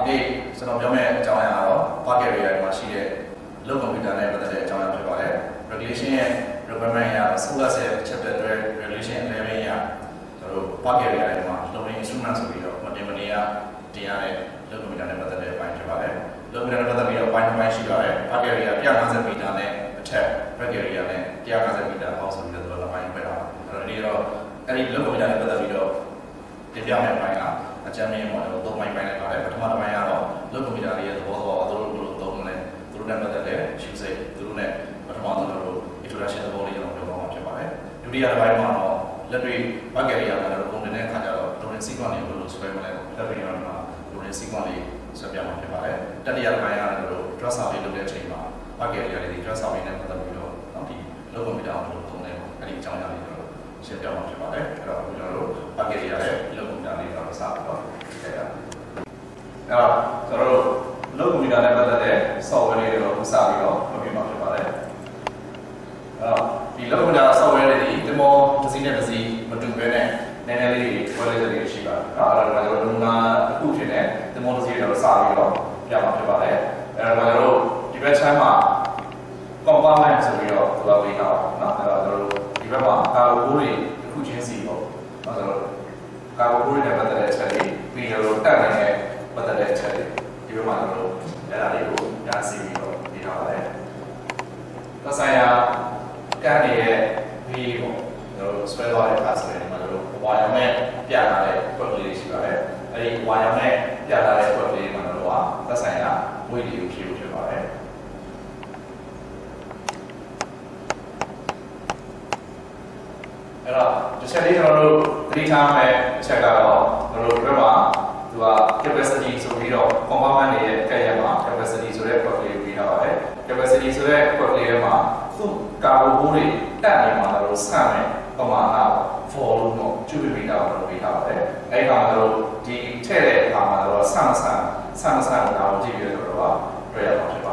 ဒီကျွန်တော်ပြောမယ့်အကြောင်းအရာတော့ Pocket Area မှာရှိတဲ့ Low Computer နဲ့ပတ်သက်တဲ့အကြောင်းအရာဖြစ်ပါတယ် Regulation ရဲ့ requirement အရ Source Chapter 12 Regulation 11အရကျွန်တော်တို့ Pocket Area မှာ Loading Instrument ဆိုပြီးတော့မတင်မနေရတင်ရတဲ့ Low Computer နဲ့ပတ်သက်တဲ့အပိုင်းဖြစ်ပါတယ် Low Computer နဲ့ပတ်သက်ပြီးတော့ပိုင်းတစ်ပိုင်းရှိပါတယ် Pocket Area 150 meter နဲ့အထက် Pocket Area နဲ့150 meter အောက်ဆိုပြီးတော့ပိုင်းခွဲထားပါတယ်အဲ့တော့အဲ့ဒီ Low Computer နဲ့ပတ်သက်ပြီးတော့တင်ပြမယ့်အပိုင်းကအကြမ်းမြင်ပေါ်တော့၃ပိုင်းလိုက်ပါတယ်ပထမတစ်ပိုင်းကတော့ Low Computer ရဲ့သဘောသူတို့ဘယ်လိုသုံးမလဲသူတို့နဲ့ပတ်သက်တဲ့ usage သူတို့နဲ့ပထမဆုံးတို့ introduction သဘောလေးကျွန်တော်ပြောမှာဖြစ်ပါတယ်ဒုတိယတစ်ပိုင်းမှာတော့လက်တွေ့ Pocket Area မှာတော့ပုံတင်တဲ့အခါကျတော့ Loading Sequence တွေဘယ်လိုဆွဲမလဲလက်တွေ့မှာ Loading Sequence လေးဆွဲပြမှာဖြစ်ပါတယ်တတိယတစ်ပိုင်းကတော့တို့ Trust Survey လုပ်တဲ့အချိန်မှာ Pocket Area တွေ Trust Survey နဲ့ပတ်သက်ပြီးတော့ဒီ Low Computer ကိုသုံးတယ်အဲ့ဒီအကြောင်းအရာလေးတို့ရှင်းပြမှာဖြစ်ပါတယ်အဲ့တော့ကျွန်တော်တို့ Pocket Area ရဲ့ Low Computer လေးတော့စပြီးတော့အဲ့တော့ကျွန်တော်တို့ Low Computer နဲ့ပတ်သက်တဲ့ software တွေတော့စပြီးတော့ပြောပြမှာဖြစ်ပါတယ်ဒီ Low Computer software တွေဒီမောတစ်စီးနဲ့တစ်စီးမတူဘဲနဲ့နည်းနည်းလေးတွေ quality တွေရှိပါတယ်အဲ့တော့ကျွန်တော်တို့ငါအခုဖြစ်တဲ့ဒီမောတစ်စီးတော့စပြီးတော့ပြမှာဖြစ်ပါတယ်အဲ့တော့ကျွန်တော်တို့ဒီဘက်ချမ်းမှာ compartment ဆိုပြီးတော့သူကပေးထားပါเนาะအဲ့တော့ကျွန်တော်တို့ဒီဘက်မှာကာကိုတွေတစ်ခုချင်းစီပေါ့ကျွန်တော်တို့ကာကိုတွေနဲ့ပတ်သက်တဲ့အချက်တွေပြီးတော့တက်နေတဲ့ပတ်သက်တဲ့အချက်တွေဒီဘက်မှာကျွန်တော်တို့အဲ့ဒါလေးကိုရစီပြီးတော့ပေးထားပါတယ်သက်ဆိုင်ရာကန်နေတဲ့ဒီပေါ့ကျွန်တော်တို့ spread သွားတဲ့အခါဆိုရင်ဒီမှာကျွန်တော်တို့ဝါရောင်နဲ့ပြထားတဲ့ code လေးတွေရှိပါတယ်အဲ့ဒီဝါရောင်နဲ့ပြထားတဲ့ code လေးမှာကျွန်တော်တို့ကသက်ဆိုင်ရာ weight တွေကိုဖြည့်ဖို့ဖြစ်ပါတယ်အဲ့တော့ဒီချက်လေးကျွန်တော်တို့သတိထားမယ်အချက်ကတော့ကျွန်တော်တို့ဒီဘက်မှာသူက capacity ဆိုပြီးတော့ compartment တွေရဲ့ကြက်ရမှာ capacity ဆိုတဲ့ code လေးပေးထားပါတယ် capacity ဆိုတဲ့ code လေးမှာသူ့ကာဘိုဘိုးတွေတက်နေမှာတော့စမ်းမယ်ပမာဏ for လို့တော့ cubic meter ကိုပေးထားပါတယ်အဲ့ဒီမှာတို့ဒီထည့်တဲ့အခါမှာတော့ဆန်းကိုကြည့်ပြီးတော့တွေ့ရမှာဖြစ်